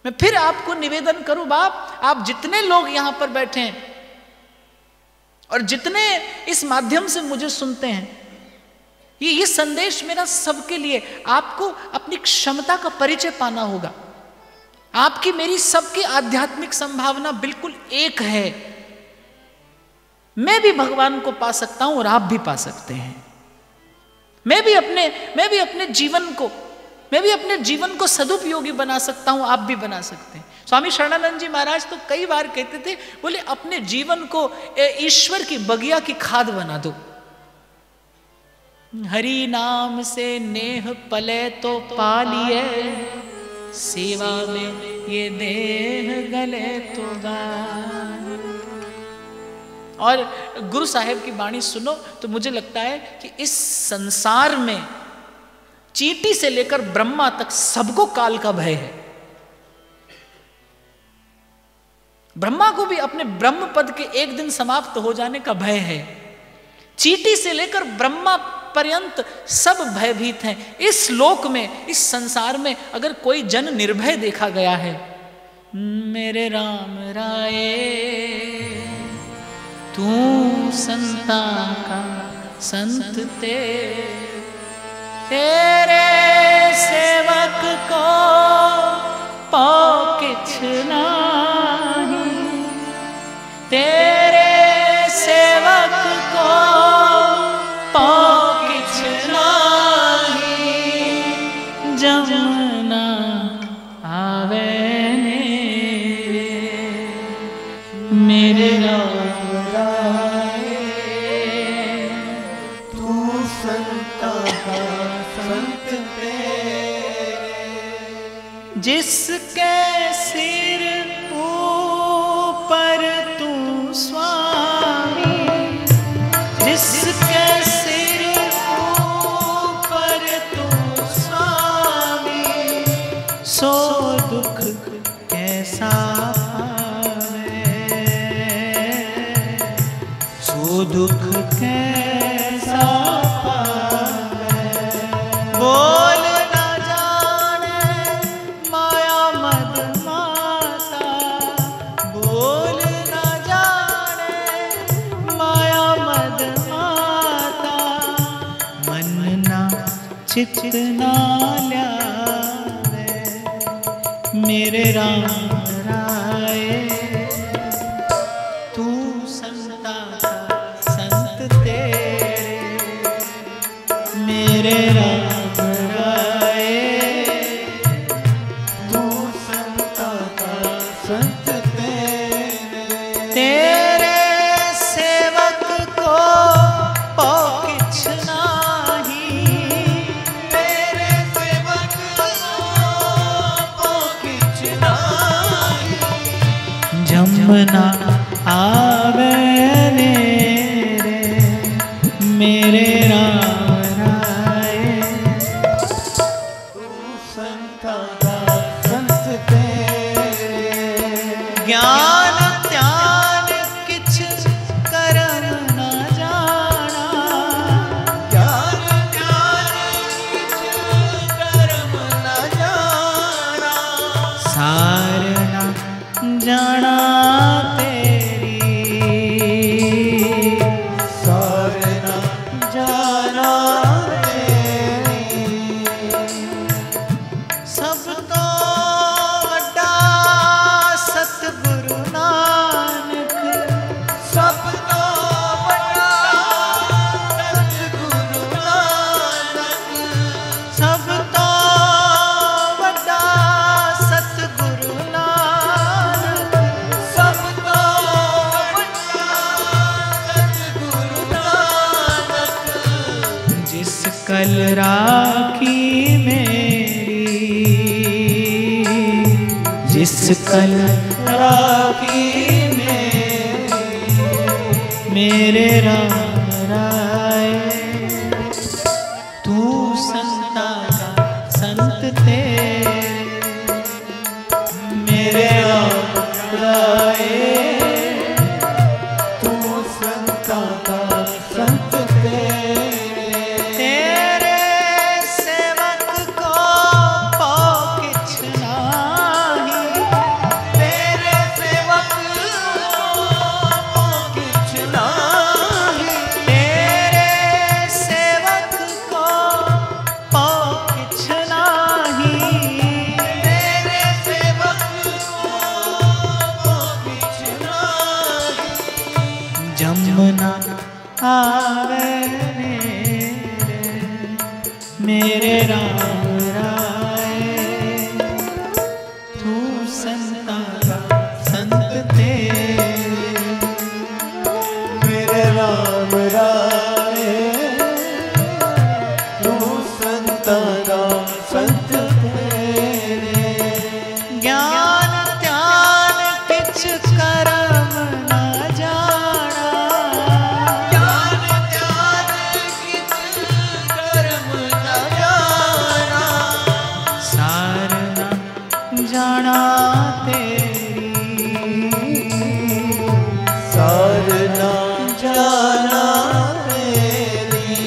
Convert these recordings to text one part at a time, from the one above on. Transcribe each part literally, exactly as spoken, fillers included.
मैं फिर आपको निवेदन करूं बाप, आप जितने लोग यहां पर बैठे हैं और जितने इस माध्यम से मुझे सुनते हैं, ये ये संदेश मेरा सबके लिए। आपको अपनी क्षमता का परिचय पाना होगा। आपकी मेरी सबकी आध्यात्मिक संभावना बिल्कुल एक है। मैं भी भगवान को पा सकता हूं और आप भी पा सकते हैं। मैं भी अपने मैं भी अपने जीवन को मैं भी अपने जीवन को सदुपयोगी बना सकता हूं, आप भी बना सकते हैं। स्वामी शरणानंद जी महाराज तो कई बार कहते थे, बोले अपने जीवन को ईश्वर की बगिया की खाद बना दो। हरि नाम से नेह पले तो पालिए, सेवा में ये देह गले तो गान। और गुरु साहेब की वाणी सुनो तो मुझे लगता है कि इस संसार में चींटी से लेकर ब्रह्मा तक सबको काल का भय है। ब्रह्मा को भी अपने ब्रह्म पद के एक दिन समाप्त हो जाने का भय है। चींटी से लेकर ब्रह्मा पर्यंत सब भयभीत हैं। इस लोक में, इस संसार में अगर कोई जन निर्भय देखा गया है, मेरे राम राये तू संता का संत ते, तेरे सेवक को पाओ किछ नाही, तेरे सेवक को पाओ किछ नाही, जमुना आवे मेरे राम राये तू संता का संत तेरे। जिसके सिर ऊपर तू स्वामी, जिसके सिर ऊपर तू स्वामी, सो दुख कैसा दुख कैसा पावे। बोल न जाने माया मद माता, बोल न जाने माया मद माता, मन ना चित ना ल्यावे मेरे राम राये तू संता मेरे राम राये तू संता का संत तेरे। तेरे सेवक को पाओ किछ नाही, तेरे सेवक को पाओ किछ नाही, जमुना आवे मेरे राम ज्ञान ध्यान किछ करम न जाना, ज्ञान ध्यान किछ करम न जाना, सार न जाना तेरी, सार न जाना तेरी। सब तो सतगुरु नानक, सब तो बड़ा सतगुरु नानक, सब तो बड़ा सतगुरु नानक, सब तो बड़ा सतगुरु नानक। जिस कल राखी मेरी, जिस कल राखी मेरी, मेरे राम राये तू संता का संत तेरे, मेरे राम राये तू संता का संत तेरे। तेरे सेवक को पाओ किछ नाही, ज्ञान ध्यान किछ करम न जाना, ज्ञान ध्यान किछ कर्म न जाना, सार न जाना तेरी, सार न जाना तेरी।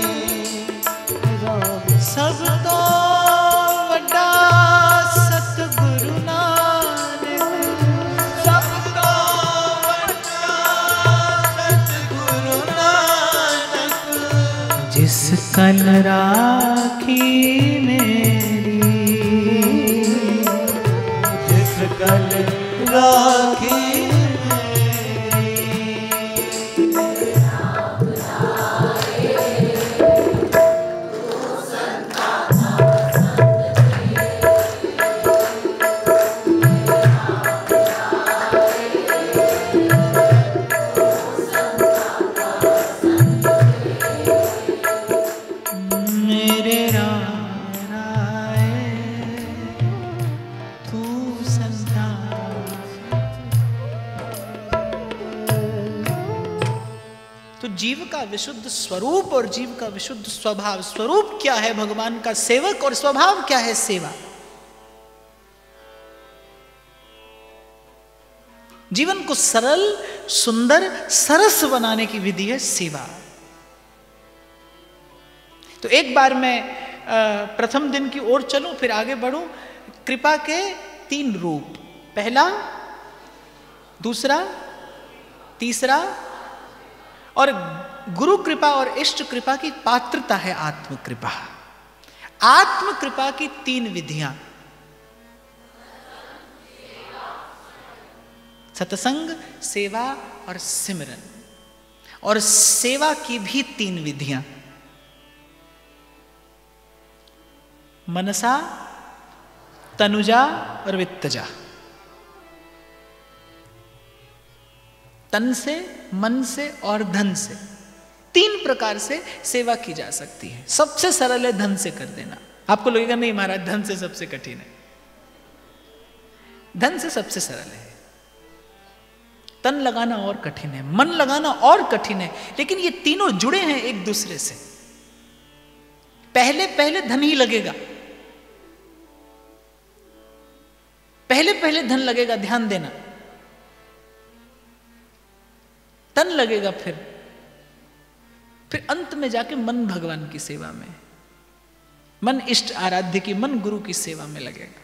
सब तो वड्डा सतगुरु नानक, सब तो वड्डा सतगुरु नानक, जिस कल राखी मेरी, जिस कल राखी मेरे राम राय तू संतान। तो जीव का विशुद्ध स्वरूप और जीव का विशुद्ध स्वभाव, स्वरूप क्या है भगवान का सेवक और स्वभाव क्या है सेवा। जीवन को सरल सुंदर सरस बनाने की विधि है सेवा। तो एक बार मैं प्रथम दिन की ओर चलूं फिर आगे बढ़ूं। कृपा के तीन रूप, पहला, दूसरा, तीसरा, और गुरु कृपा और इष्ट कृपा की पात्रता है आत्म कृपा। आत्म कृपा की तीन विधियां, सत्संग, सेवा और सिमरन। और सेवा की भी तीन विधियां, मनसा, तनुजा और वित्तजा। तन से, मन से और धन से, तीन प्रकार से सेवा की जा सकती है। सबसे सरल है धन से कर देना। आपको लगेगा नहीं महाराज धन से सबसे कठिन है। धन से सबसे सरल है, तन लगाना और कठिन है, मन लगाना और कठिन है, लेकिन ये तीनों जुड़े हैं एक दूसरे से। पहले पहले धन ही लगेगा, पहले पहले धन लगेगा, ध्यान देना। तन लगेगा, फिर फिर अंत में जाके मन भगवान की सेवा में, मन इष्ट आराध्य की, मन गुरु की सेवा में लगेगा।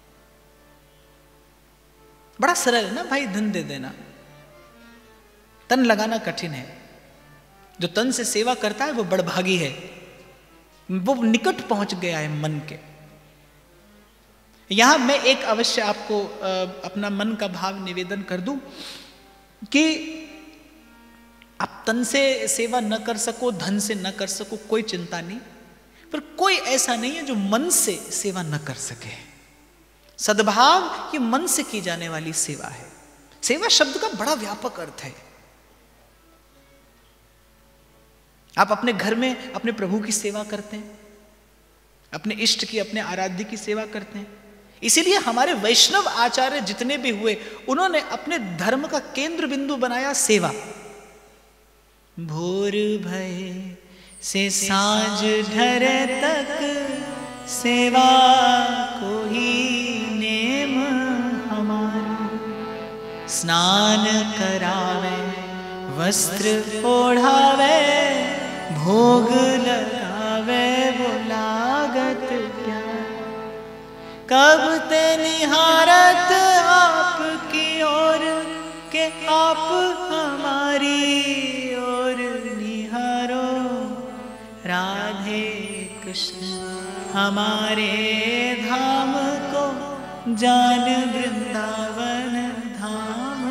बड़ा सरल है ना भाई, धन दे देना। तन लगाना कठिन है। जो तन से सेवा करता है वो बड़भागी है, वो निकट पहुंच गया है मन के। यहां मैं एक अवश्य आपको अपना मन का भाव निवेदन कर दूं कि आप तन से सेवा न कर सको, धन से न कर सको, कोई चिंता नहीं, पर कोई ऐसा नहीं है जो मन से सेवा न कर सके। सद्भाव ये मन से की जाने वाली सेवा है। सेवा शब्द का बड़ा व्यापक अर्थ है। आप अपने घर में अपने प्रभु की सेवा करते हैं, अपने इष्ट की, अपने आराध्य की सेवा करते हैं। इसीलिए हमारे वैष्णव आचार्य जितने भी हुए, उन्होंने अपने धर्म का केंद्र बिंदु बनाया सेवा। भोर भय से सांझ ढरे तक सेवा को ही नेम हमारा। स्नान करावे, वस्त्र ओढ़ावे, भोग लगावे, वो लागत क्या। कब ते निहारत आपकी ओर के आप हमारी ओर निहारो। राधे कृष्ण हमारे धाम को, जान वृंदावन धाम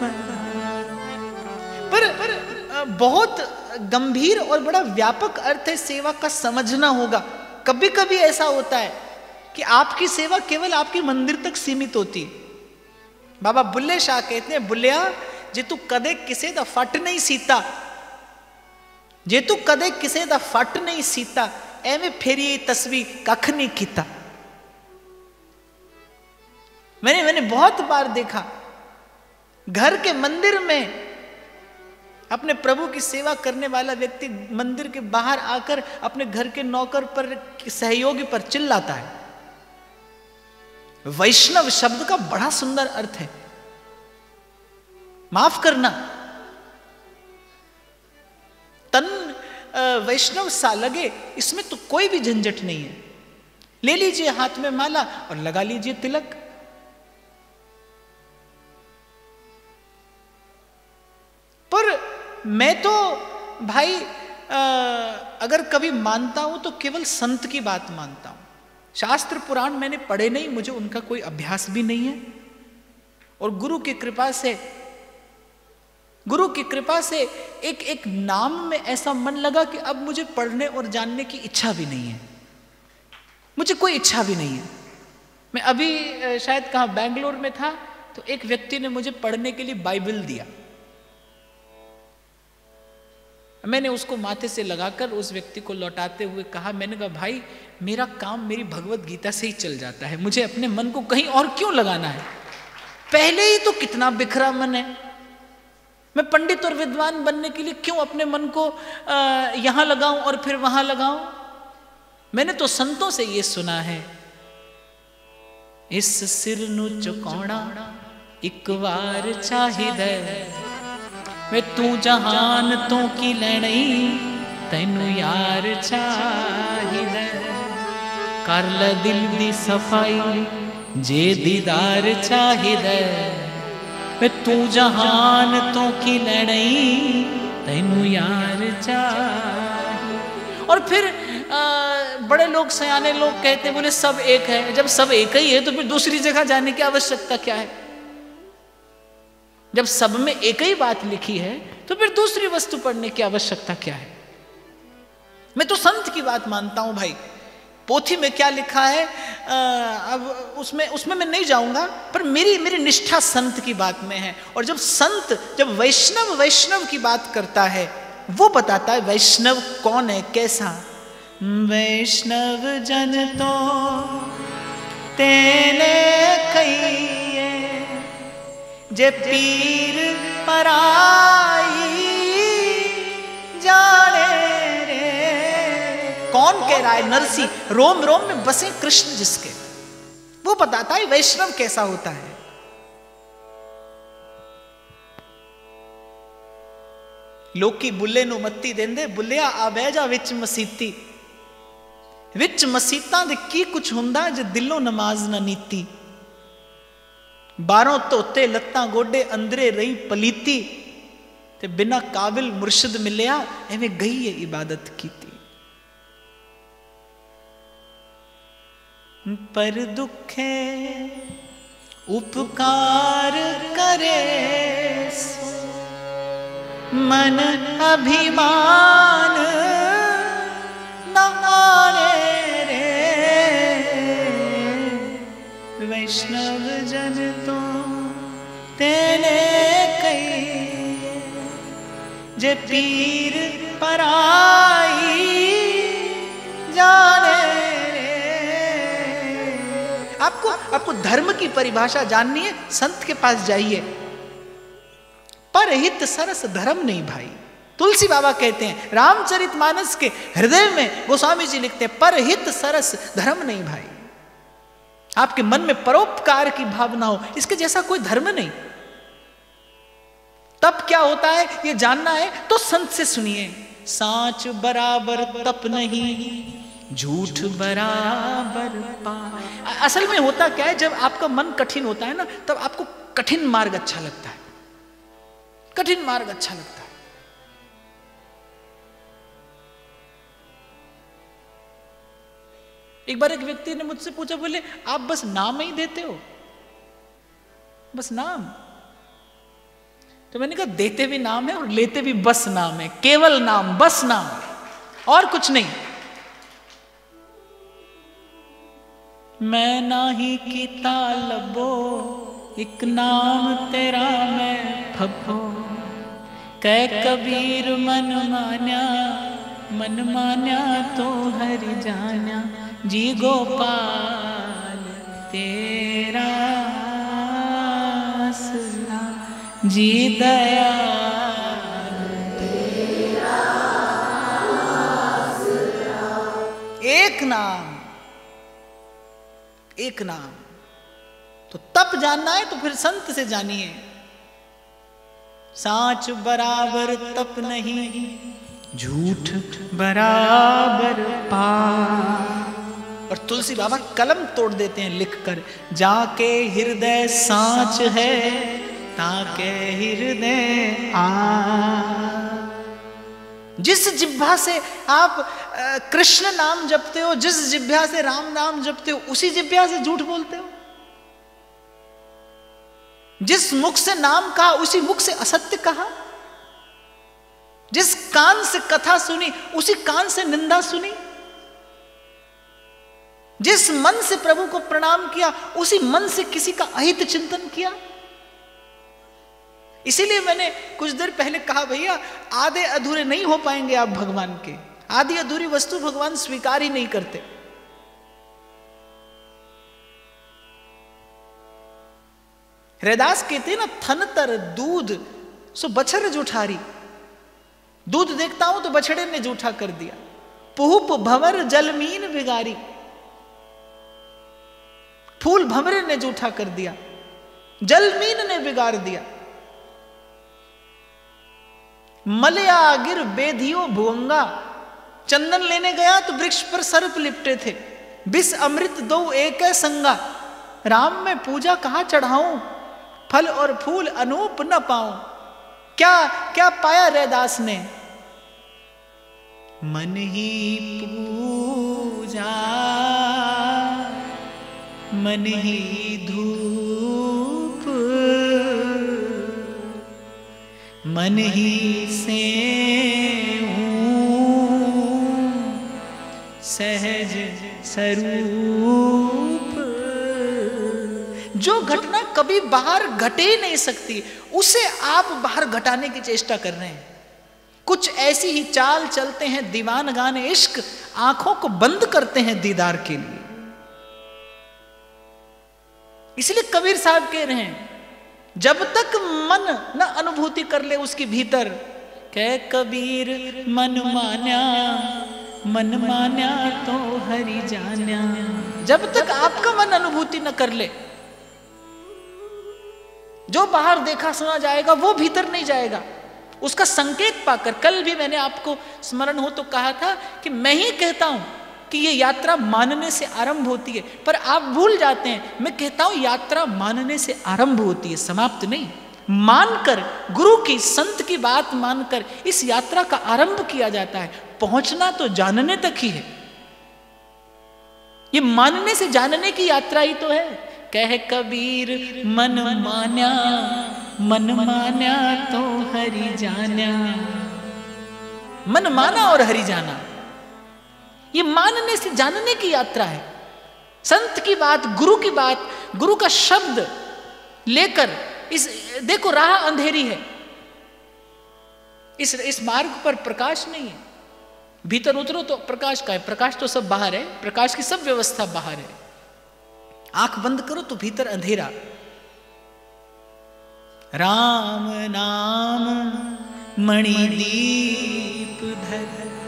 पर। पर बहुत गंभीर और बड़ा व्यापक अर्थ है सेवा का, समझना होगा। कभी कभी ऐसा होता है कि आपकी सेवा केवल आपके मंदिर तक सीमित होती है। बाबा बुल्ले शाह कहते हैं, बुल्लिया जे तू कदे किसे दा फट नहीं सीता, जे तू कदे किसे दा फट नहीं सीता, एवें फेरी तस्वीर कख नहीं कीता। मैंने मैंने बहुत बार देखा, घर के मंदिर में अपने प्रभु की सेवा करने वाला व्यक्ति मंदिर के बाहर आकर अपने घर के नौकर पर, सहयोगी पर चिल्लाता है। वैष्णव शब्द का बड़ा सुंदर अर्थ है, माफ करना, तन वैष्णव सा लगे, इसमें तो कोई भी झंझट नहीं है। ले लीजिए हाथ में माला और लगा लीजिए तिलक। पर मैं तो भाई आ, अगर कभी मानता हूं तो केवल संत की बात मानता हूं। शास्त्र पुराण मैंने पढ़े नहीं, मुझे उनका कोई अभ्यास भी नहीं है। और गुरु की कृपा से गुरु की कृपा से एक एक नाम में ऐसा मन लगा कि अब मुझे पढ़ने और जानने की इच्छा भी नहीं है, मुझे कोई इच्छा भी नहीं है। मैं अभी शायद कहाँ बेंगलोर में था, तो एक व्यक्ति ने मुझे पढ़ने के लिए बाइबल दिया। मैंने उसको माथे से लगाकर उस व्यक्ति को लौटाते हुए कहा, मैंने कहा भाई मेरा काम मेरी भगवत गीता से ही चल जाता है, मुझे अपने मन को कहीं और क्यों लगाना है। पहले ही तो कितना बिखरा मन है, मैं पंडित और विद्वान बनने के लिए क्यों अपने मन को यहां लगाऊं और फिर वहां लगाऊं। मैंने तो संतों से ये सुना है, इस सिर नु चुकाना एक बार चाहिदा, वे तू जहान तो की लैनी तैनू यार चाहिदा, कर ले दिल दी सफाई जे दीदार चाहिदा, वे तू जहान तो की लैनी तैनू यार चाहिए। और फिर आ, बड़े लोग सयाने लोग कहते, बोले सब एक है। जब सब एक ही है तो फिर दूसरी जगह जाने की आवश्यकता क्या है। जब सब में एक ही बात लिखी है तो फिर दूसरी वस्तु पढ़ने की आवश्यकता क्या है। मैं तो संत की बात मानता हूं भाई, पोथी में क्या लिखा है आ, अब उसमें उसमें मैं नहीं जाऊंगा, पर मेरी मेरी निष्ठा संत की बात में है। और जब संत जब वैष्णव वैष्णव की बात करता है, वो बताता है वैष्णव कौन है, कैसा। वैष्णव जन तो तेने कहिए, जे पीर पराई जाने रे। कौन कह रहा है? नरसी, रोम रोम में बसे कृष्ण जिसके, वो बताता है वैष्णव कैसा होता है। लोकी बुल्ले नु मत्ती देंदे, बुल्लिया आ बह जा विच मसीती, विच मसीतां दे की कुछ हुंदा जे दिलों नमाज ना नीती। बारों धोते लत्तां गोडे अंदरे रही पलीती, ते बिना काबिल मुर्शिद मिलिया एवें गई है इबादत कीती। पर दुखे उपकार करे सो, मन अभिमान न आने रे। वैष्णव जन तो तेने कही, जे पीर पराई जाने रे। आपको आपको धर्म की परिभाषा जाननी है, संत के पास जाइए। परहित सरस धर्म नहीं भाई। तुलसी बाबा कहते हैं, रामचरितमानस के हृदय में गोस्वामी जी लिखते हैं, परहित सरस धर्म नहीं भाई। आपके मन में परोपकार की भावना हो, इसके जैसा कोई धर्म नहीं। तप क्या होता है ये जानना है तो संत से सुनिए। सांच बराबर तप नहीं, झूठ बराबर पाप। असल में होता क्या है, जब आपका मन कठिन होता है ना, तब आपको कठिन मार्ग अच्छा लगता है, कठिन मार्ग अच्छा लगता है। एक बार एक व्यक्ति ने मुझसे पूछा, बोले आप बस नाम ही देते हो, बस नाम। तो मैंने कहा देते भी नाम है और लेते भी बस नाम है, केवल नाम, बस नाम, और कुछ नहीं। मैं नाही कीता लबो, एक नाम तेरा मैं फबो, कै कबीर मन मान्या, मन मान्या तो हरि जान्या, जी गोपाल तेरा जी दया। एक नाम, एक नाम। तो तप जानना है तो फिर संत से जानिए। साच बराबर तप नहीं, झूठ बराबर पाप। और तुलसी बाबा कलम तोड़ देते हैं लिखकर, जाके हृदय साच है ताके हृदय आ। जिस जिह्वा से आप कृष्ण नाम जपते हो, जिस जिह्वा से राम नाम जपते हो, उसी जिह्वा से झूठ बोलते हो। जिस मुख से नाम कहा उसी मुख से असत्य कहा। जिस कान से कथा सुनी उसी कान से निंदा सुनी। जिस मन से प्रभु को प्रणाम किया उसी मन से किसी का अहित चिंतन किया। इसीलिए मैंने कुछ देर पहले कहा, भैया आधे अधूरे नहीं हो पाएंगे आप भगवान के। आधी अधूरी वस्तु भगवान स्वीकार ही नहीं करते। हृदास कहते ना, थन तर दूध सो बछर जुठारी। दूध देखता हूं तो बछड़े ने जूठा कर दिया। पुहुप भंवर जलमीन बिगारी, फूल भंवरे ने जूठा कर दिया, जलमीन ने बिगाड़ दिया। मलया गिर बेधियो भुवंगा, चंदन लेने गया तो वृक्ष पर सर्प लिपटे थे। बिस अमृत दो एक संगा, राम में पूजा कहां चढ़ाऊं, फल और फूल अनूप न पाऊं। क्या क्या पाया रैदास ने, मन ही पूजा मन ही धूप, मन ही से सहज स्वरूप। जो घटना कभी बाहर घटे ही नहीं सकती उसे आप बाहर घटाने की चेष्टा कर रहे हैं। कुछ ऐसी ही चाल चलते हैं दीवान गाने इश्क, आंखों को बंद करते हैं दीदार के लिए। इसलिए कबीर साहब कह रहे हैं, जब तक मन न अनुभूति कर ले उसके भीतर, कह कबीर मन मान्या मन मान्या तो हरि जान्या। जब तक आपका मन अनुभूति न कर ले, जो बाहर देखा सुना जाएगा वो भीतर नहीं जाएगा। उसका संकेत पाकर, कल भी मैंने आपको स्मरण हो तो कहा था कि मैं ही कहता हूं कि ये यात्रा मानने से आरंभ होती है, पर आप भूल जाते हैं। मैं कहता हूं यात्रा मानने से आरंभ होती है, समाप्त नहीं। मानकर, गुरु की संत की बात मानकर इस यात्रा का आरंभ किया जाता है। पहुंचना तो जानने तक ही है। ये मानने से जानने की यात्रा ही तो है। कह कबीर मन मान्या मन मान्या तो हरि जान्या। मन माना और हरि जाना, ये मानने से जानने की यात्रा है। संत की बात, गुरु की बात, गुरु का शब्द लेकर, इस देखो राह अंधेरी है, इस इस मार्ग पर प्रकाश नहीं है। भीतर उतरो तो प्रकाश का है, प्रकाश तो सब बाहर है, प्रकाश की सब व्यवस्था बाहर है। आंख बंद करो तो भीतर अंधेरा। राम नाम मणिदीप धर,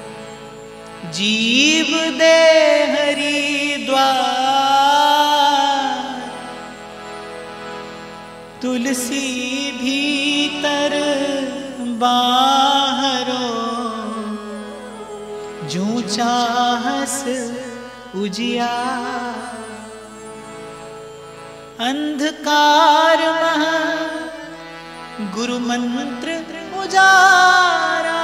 जीव दे हरि द्वार। तुलसी भीतर बाहरो, जो चाहस उजियार। अंधकार मह गुरु मंत्र उजारा,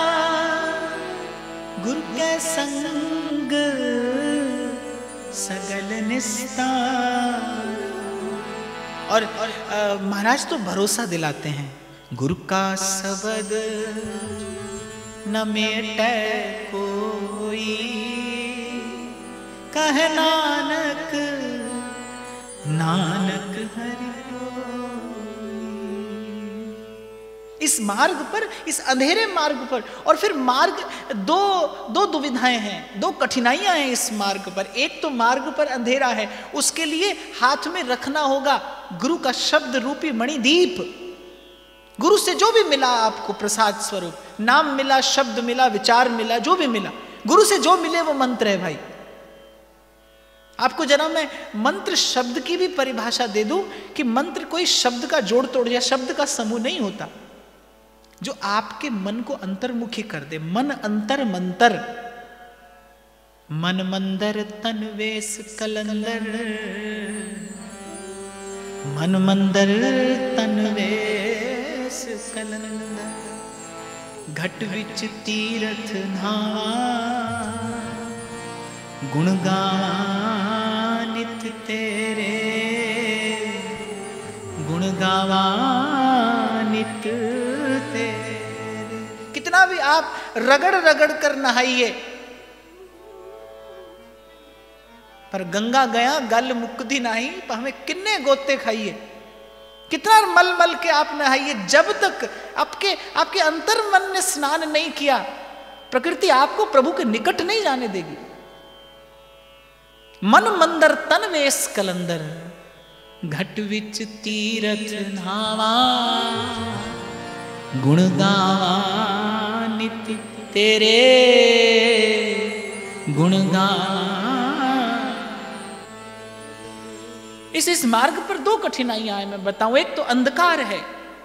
गुरु के संग सगल निस्तार। और, और महाराज तो भरोसा दिलाते हैं, गुरु का शब्द न मेटे कोई, कह नानक नानक हरि। इस मार्ग पर, इस अंधेरे मार्ग पर, और फिर मार्ग दो दो दुविधाएं हैं, दो कठिनाइयां हैं इस मार्ग पर। एक तो मार्ग पर अंधेरा है, उसके लिए हाथ में रखना होगा गुरु का शब्द रूपी मणिदीप। गुरु से जो भी मिला आपको प्रसाद स्वरूप, नाम मिला, शब्द मिला, विचार मिला, जो भी मिला, गुरु से जो मिले वो मंत्र है भाई। आपको जरा मैं मंत्र शब्द की भी परिभाषा दे दूं कि मंत्र कोई शब्द का जोड़ तोड़ या शब्द का समूह नहीं होता, जो आपके मन को अंतर्मुखी कर दे। मन अंतर मंतर, मन मंदर तन वेश कलंदर, मन मंदर तन वेश कलंदर, घट विच तीरथ नावा, गुण गावा नित तेरे, गुण गावा नित तेरे। कितना भी आप रगड़ रगड़ कर नहाइए, पर गंगा गया गल मुक्ति नहीं, पर हमें किन्ने गोते खाइए। कितना मल मल के आप नहाइए, जब तक आपके आपके अंतर मन ने स्नान नहीं किया, प्रकृति आपको प्रभु के निकट नहीं जाने देगी। मन मंदर तन वेश कलंदर, घट विच तीरथ नावा, गुण गावा नित तेरे, गुण गावा। इस इस मार्ग पर दो कठिनाइयां हैं, मैं बताऊं। एक तो अंधकार है,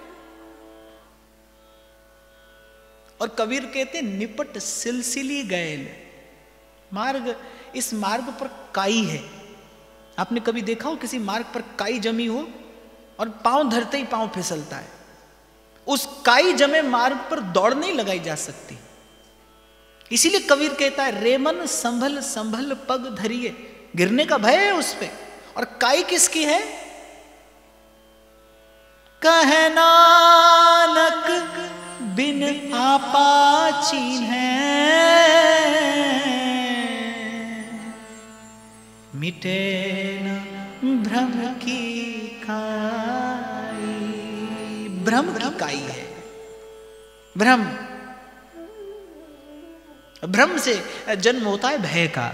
और कबीर कहते निपट सिलसिली गैल। मार्ग, इस मार्ग पर काई है। आपने कभी देखा हो किसी मार्ग पर काई जमी हो और पांव धरते ही पांव फिसलता है? उस काई जमे मार्ग पर दौड़ नहीं लगाई जा सकती। इसीलिए कबीर कहता है रेमन संभल संभल पग धरिए। गिरने का भय है उस पे। और काई किसकी है? कह नानक बिन आपा चीन्है, मिटे न भ्रम की काई। भ्रम की काई है। भ्रम, भ्रम से जन्म होता है भय का।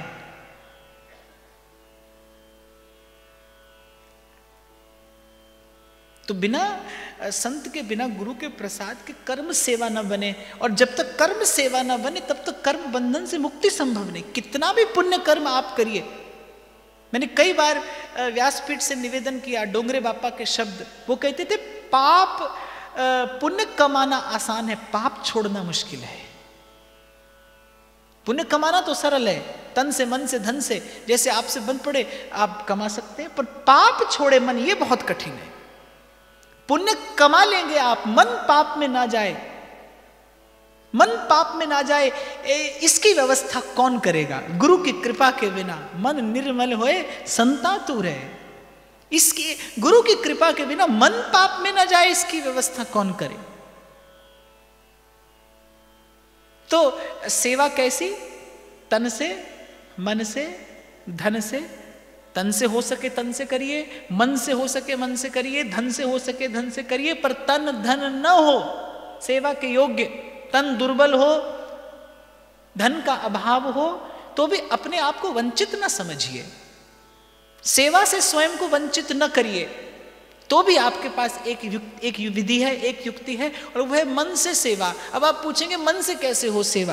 तो बिना संत के, बिना गुरु के प्रसाद के कर्म सेवा न बने, और जब तक कर्म सेवा न बने तब तक कर्म बंधन से मुक्ति संभव नहीं। कितना भी पुण्य कर्म आप करिए। मैंने कई बार व्यासपीठ से निवेदन किया, डोंगरे बापा के शब्द, वो कहते थे पाप, पुण्य कमाना आसान है, पाप छोड़ना मुश्किल है। पुण्य कमाना तो सरल है, तन से, मन से, धन से, जैसे आपसे बन पड़े आप कमा सकते हैं, पर पाप छोड़े मन, ये बहुत कठिन है। पुण्य कमा लेंगे आप, मन पाप में ना जाए, मन पाप में ना जाए, इसकी व्यवस्था कौन करेगा? गुरु की कृपा के बिना मन निर्मल होए संता तू रहे। इसकी, गुरु की कृपा के बिना मन पाप में ना जाए, इसकी व्यवस्था कौन करे? तो सेवा कैसी? तन से, मन से, धन से। तन से हो सके तन से करिए, मन से हो सके मन से करिए, धन से हो सके धन से करिए, पर तन धन न हो सेवा के योग्य, तन दुर्बल हो, धन का अभाव हो, तो भी अपने आप को वंचित न समझिए। सेवा से स्वयं को वंचित न करिए। तो भी आपके पास एक युक्त, एक विधि है, एक युक्ति है, और वह है मन से सेवा। अब आप पूछेंगे मन से कैसे हो सेवा?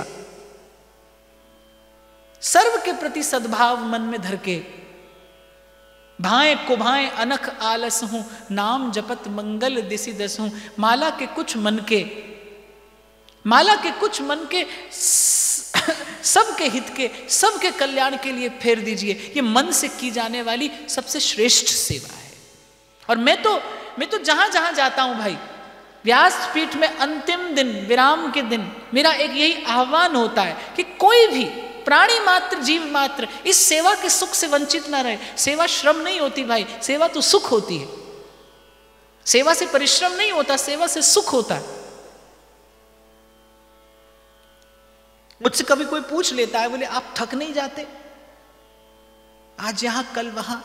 सर्व के प्रति सद्भाव मन में धर के, भाएं कुभाएं अनख आलस हूं, नाम जपत मंगल दिसि दस हूं। माला के कुछ मन के, माला के कुछ मन के सबके हित के, सबके कल्याण के लिए फेर दीजिए। ये मन से की जाने वाली सबसे श्रेष्ठ सेवा है। और मैं तो मैं तो जहां जहां जाता हूं भाई, व्यासपीठ में अंतिम दिन, विराम के दिन, मेरा एक यही आह्वान होता है कि कोई भी प्राणी मात्र, जीव मात्र इस सेवा के सुख से वंचित ना रहे। सेवा श्रम नहीं होती भाई, सेवा तो सुख होती है। सेवा से परिश्रम नहीं होता, सेवा से सुख होता है। मुझसे कभी कोई पूछ लेता है, बोले आप थक नहीं जाते? आज यहां कल वहां,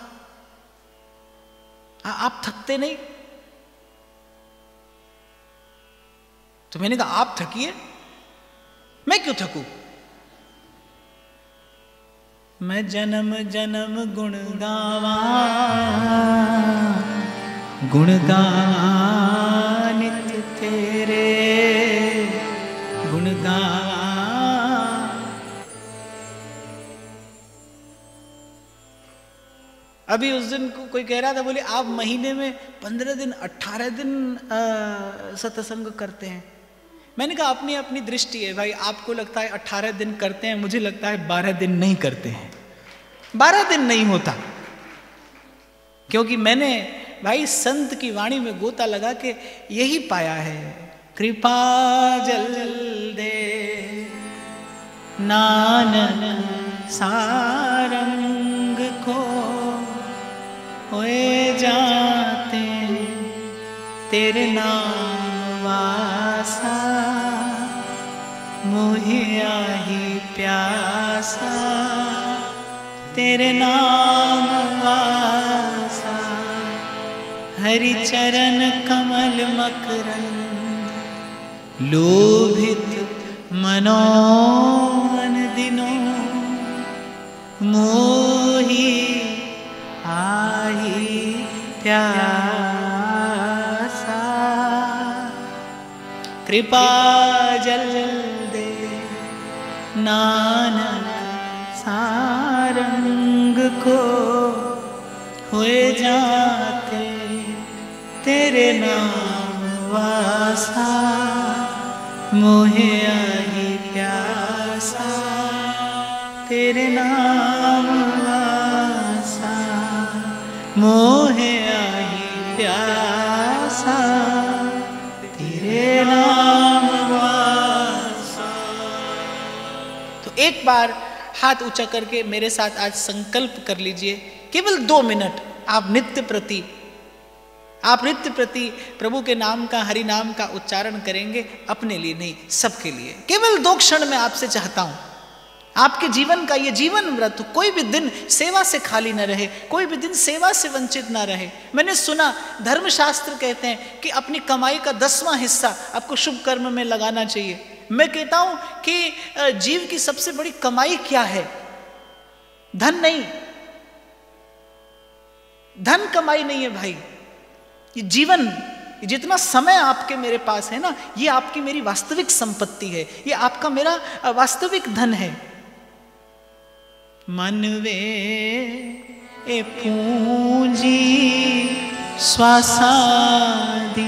आ, आप थकते नहीं? तो मैंने कहा आप थकिए, मैं क्यों थकूं? मैं जन्म जन्म गुण गावा, गुण गावा नित तेरे गुण गावा। अभी उस दिन को कोई कह रहा था, बोले आप महीने में पंद्रह दिन अट्ठारह दिन सत्संग करते हैं। मैंने कहा अपनी अपनी दृष्टि है भाई, आपको लगता है अट्ठारह दिन करते हैं, मुझे लगता है बारह दिन नहीं करते हैं। बारह दिन नहीं होता, क्योंकि मैंने भाई संत की वाणी में गोता लगा के यही पाया है, कृपा जल दे नानक सारंग को होए जाते तेरे नाम वासा, मोहे आही प्यासा तेरे नाम वासा। हरि चरण कमल मकरंद लोभित मनोन दिनों, मोही आही प्यासा। कृपा जल दे नानक सारंग को हुए जाते तेरे नाम वासा, मोहे आही प्यासा तेरे नाम वासा, मोहे आही प्यासा तेरे नाम वासा। तो एक बार हाथ ऊंचा करके मेरे साथ आज संकल्प कर लीजिए, केवल दो मिनट आप नित्य प्रति आप नित्य प्रति प्रभु के नाम का, हरि नाम का उच्चारण करेंगे, अपने लिए नहीं सबके लिए। केवल दो क्षण में आपसे चाहता हूं, आपके जीवन का ये जीवन व्रत कोई भी दिन सेवा से खाली न रहे, कोई भी दिन सेवा से वंचित ना रहे। मैंने सुना धर्मशास्त्र कहते हैं कि अपनी कमाई का दसवां हिस्सा आपको शुभ कर्म में लगाना चाहिए। मैं कहता हूं कि जीव की सबसे बड़ी कमाई क्या है? धन नहीं, धन कमाई नहीं है भाई, ये जीवन, ये जितना समय आपके मेरे पास है ना, ये आपकी मेरी वास्तविक संपत्ति है, ये आपका मेरा वास्तविक धन है। मनवे ए पूंजी स्वासादी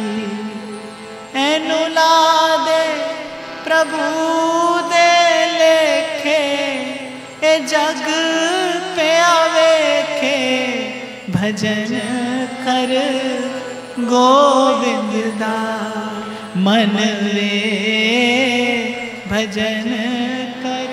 एनुला दे प्रभु दे लेखे, ए जग पे आवेखे भजन कर गोविंद दा। मन वे भजन कर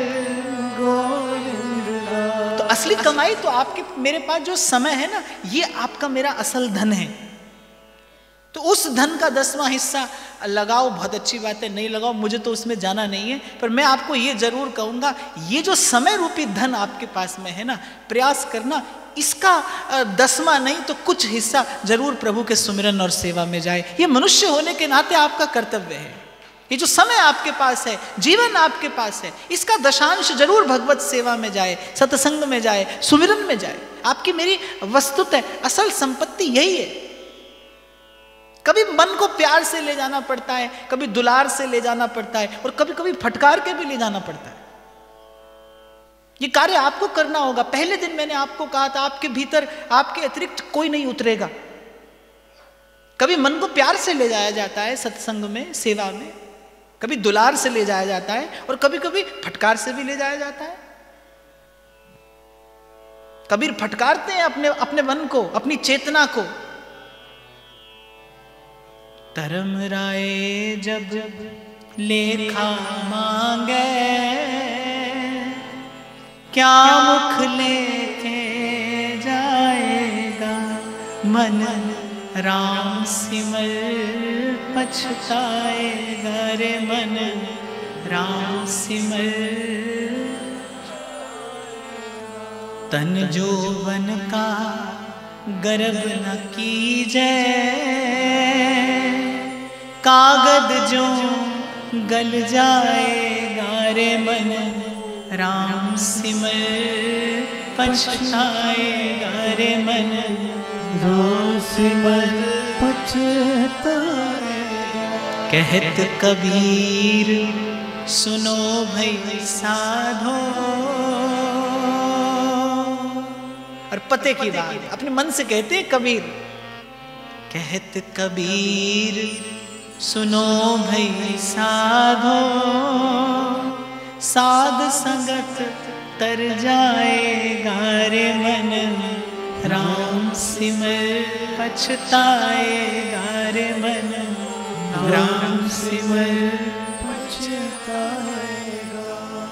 गोविंद दा। तो असली कमाई तो आपके मेरे पास जो समय है ना, ये आपका मेरा असल धन है। तो उस धन का दसवां हिस्सा लगाओ, बहुत अच्छी बात है, नहीं लगाओ मुझे तो उसमें जाना नहीं है, पर मैं आपको ये जरूर कहूंगा, ये जो समय रूपी धन आपके पास में है ना, प्रयास करना इसका दसवां नहीं तो कुछ हिस्सा जरूर प्रभु के सुमिरन और सेवा में जाए। ये मनुष्य होने के नाते आपका कर्तव्य है। ये जो समय आपके पास है, जीवन आपके पास है, इसका दशांश जरूर भगवत सेवा में जाए, सत्संग में जाए, सुमिरन में जाए। आपकी मेरी वस्तुतः असल संपत्ति यही है। कभी मन को प्यार से ले जाना पड़ता है, कभी दुलार से ले जाना पड़ता है, और कभी कभी फटकार के भी ले जाना पड़ता है। ये कार्य आपको करना होगा। पहले दिन मैंने आपको कहा था, आपके भीतर आपके अतिरिक्त कोई नहीं उतरेगा। कभी मन को प्यार से ले जाया जाता है सत्संग में, सेवा में, कभी दुलार से ले जाया जाता है, और कभी कभी फटकार से भी ले जाया जाता है। कबीर फटकारते हैं अपने अपने मन को, अपनी चेतना को। धर्म राय जब लेखा मांगे, क्या मुख लेके जाएगा। मन राम सिमर पछताएगा रे, मन राम सिमर। तन जोवन का गर्व न कीजे, कागद जो गल जाएगा रे, मन राम सिमर पछताएगा रे, मन राम सिमर पछताएगा। कहत कबीर सुनो भई साधो। और पते की बात अपने मन से कहते कबीर, कहत कबीर सुनो भई साधो, साध संगत तर जाएगा रे मन, राम सिमर पछताएगा रे मन, राम सिमर पछताएगा।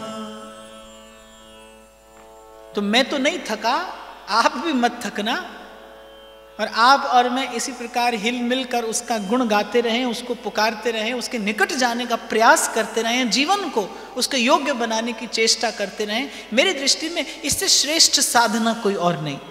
तो मैं तो नहीं थका, आप भी मत थकना, और आप और मैं इसी प्रकार हिल मिल कर उसका गुण गाते रहें, उसको पुकारते रहें, उसके निकट जाने का प्रयास करते रहें, जीवन को उसके योग्य बनाने की चेष्टा करते रहें। मेरी दृष्टि में इससे श्रेष्ठ साधना कोई और नहीं।